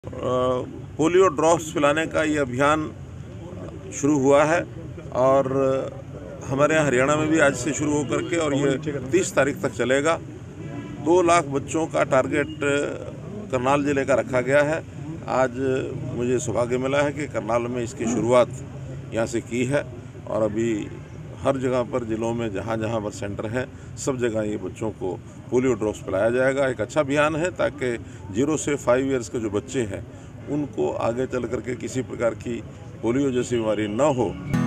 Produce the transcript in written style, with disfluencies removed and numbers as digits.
Polio drops पिलाने का ये अभियान शुरू हुआ है और हमारे यहाँ हरियाणा में भी आज से शुरू होकर के और ये 30 तारीख तक चलेगा। 2 लाख बच्चों का टारगेट करनाल जिले का रखा गया है। आज मुझे सौभाग्य मिला है कि करनाल में इसकी शुरुआत यहाँ से की है और अभी हर जगह पर जिलों में जहाँ जहाँ पर सेंटर हैं सब जगह ये बच्चों को पोलियो ड्रॉप्स पिलाया जाएगा। एक अच्छा अभियान है ताकि 0 से 5 ईयर्स के जो बच्चे हैं उनको आगे चल करके किसी प्रकार की पोलियो जैसी बीमारी न हो।